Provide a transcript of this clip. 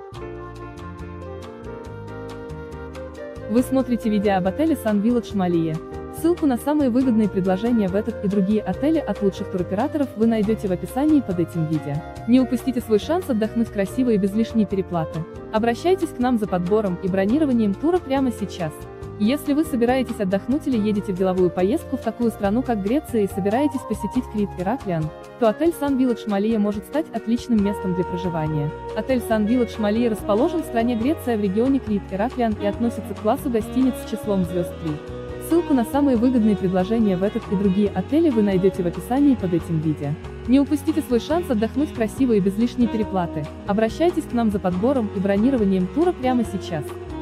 Вы смотрите видео об отеле Sun Village Малия. Ссылку на самые выгодные предложения в этот и другие отели от лучших туроператоров вы найдете в описании под этим видео. Не упустите свой шанс отдохнуть красиво и без лишней переплаты. Обращайтесь к нам за подбором и бронированием тура прямо сейчас. Если вы собираетесь отдохнуть или едете в деловую поездку в такую страну, как Греция, и собираетесь посетить Крит и Ираклион, то отель Sun Village Малия может стать отличным местом для проживания. Отель Sun Village Малия расположен в стране Греция в регионе Крит и Ираклион и относится к классу гостиниц с числом звезд 3. Ссылку на самые выгодные предложения в этот и другие отели вы найдете в описании под этим видео. Не упустите свой шанс отдохнуть красиво и без лишней переплаты. Обращайтесь к нам за подбором и бронированием тура прямо сейчас.